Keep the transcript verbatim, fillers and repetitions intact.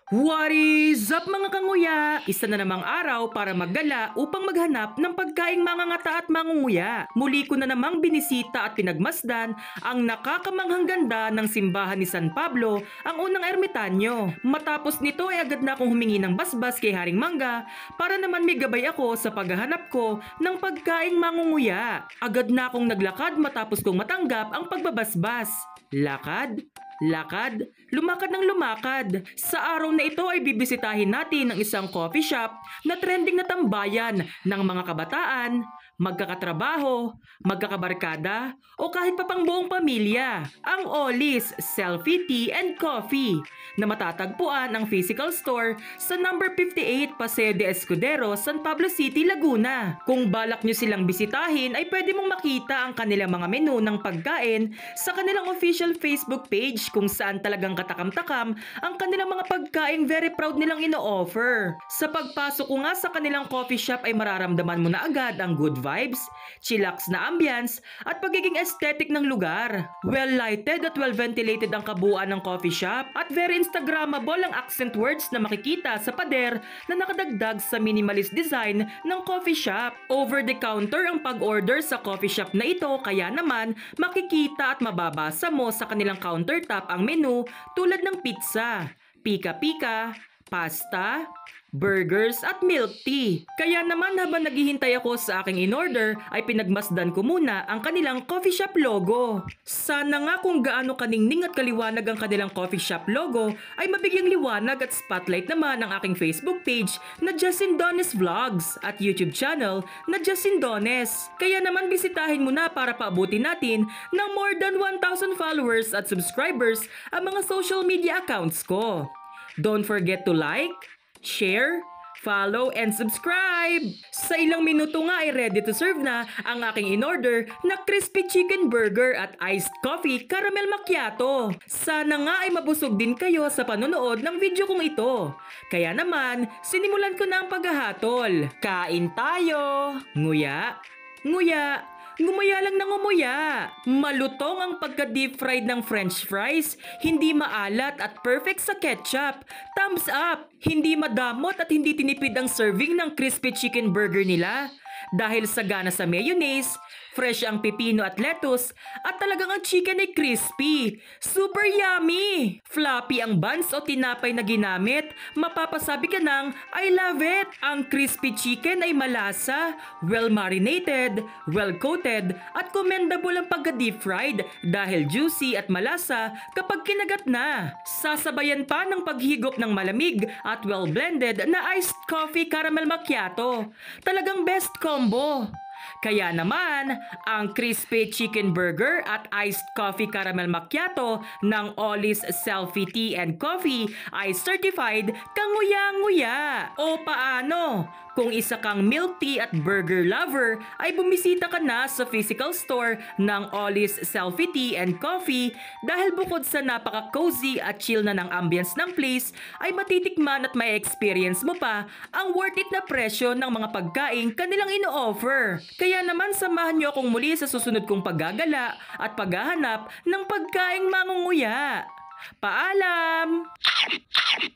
What is up mga kanguya? Isa na namang araw para maggala upang maghanap ng pagkaing mangangata at mangunguya. Muli ko na namang binisita at pinagmasdan ang nakakamanghang ganda ng simbahan ni San Pablo, ang unang ermitanyo. Matapos nito ay agad na akong humingi ng basbas kay Haring Mangga para naman may gabay ako sa paghahanap ko ng pagkaing mangunguya. Agad na akong naglakad matapos kong matanggap ang pagbabasbas. Lakad, lakad, lumakad ng lumakad. Sa araw na ito ay bibisitahin natin ang isang coffee shop na trending na tambayan ng mga kabataan, magkakatrabaho, magkakabarkada o kahit pa pang buong pamilya. Ang Ollie's Selfie Tea and Coffee na matatagpuan ang physical store sa number fifty-eight Paseo de Escudero, San Pablo City, Laguna. Kung balak nyo silang bisitahin ay pwede mong makita ang kanilang mga menu ng pagkain sa kanilang official Facebook page kung saan talagang katakam-takam ang kanilang mga pagkain very proud nilang ino-offer. Sa pagpasok ko nga sa kanilang coffee shop ay mararamdaman mo na agad ang good vibes, chillax na ambience at pagiging aesthetic ng lugar. Well lighted at well ventilated ang kabuuan ng coffee shop at very instagrammable ang accent words na makikita sa pader na nakadagdag sa minimalist design ng coffee shop. Over the counter ang pag-order sa coffee shop na ito, kaya naman makikita at mababasa mo sa kanilang countertop ang menu tulad ng pizza, pika-pika, pasta, burgers at milk tea. Kaya naman habang naghihintay ako sa aking in-order ay pinagmasdan ko muna ang kanilang coffee shop logo. Sana nga kung gaano kaningning at kaliwanag ang kanilang coffee shop logo ay mabigyang liwanag at spotlight naman ang aking Facebook page na Jacindones Vlogs at YouTube channel na Jacindones. Kaya naman bisitahin mo na para paabutin natin ng more than one thousand followers at subscribers ang mga social media accounts ko. Don't forget to like, share, follow, and subscribe! Sa ilang minuto nga ay ready to serve na ang aking in-order na crispy chicken burger at iced coffee caramel macchiato. Sana nga ay mabusog din kayo sa panonood ng video kong ito. Kaya naman, sinimulan ko na ang paghahatol. Kain tayo! Nguya, nguya, ngumuya lang ng ngumuya. Malutong ang pagka-deep fried ng french fries, hindi maalat at perfect sa ketchup. Thumbs up! Hindi madamot at hindi tinipid ang serving ng crispy chicken burger nila. Dahil sagana sa mayonnaise, fresh ang pipino at lettuce, at talagang ang chicken ay crispy. Super yummy! Floppy ang buns o tinapay na ginamit. Mapapasabi ka ng, I love it! Ang crispy chicken ay malasa, well marinated, well coated, at commendable ang pagka-deep fried dahil juicy at malasa kapag kinagat na. Sasabayan pa ng paghigop ng malamig at well blended na iced coffee caramel macchiato. Talagang best combo. Kaya naman, ang crispy chicken burger at iced coffee caramel macchiato ng Ollie's Selfie Tea and Coffee ay certified kanguya-nguya. O paano? Kung isa kang milk tea at burger lover, ay bumisita ka na sa physical store ng Ollie's Selfie Tea and Coffee dahil bukod sa napaka-cozy at chill na ng ambience ng place, ay matitikman at may experience mo pa ang worth it na presyo ng mga pagkain kanilang ino-offer. Kaya naman samahan niyo akong muli sa susunod kong paggagala at paghahanap ng pagkaing mangunguya. Paalam!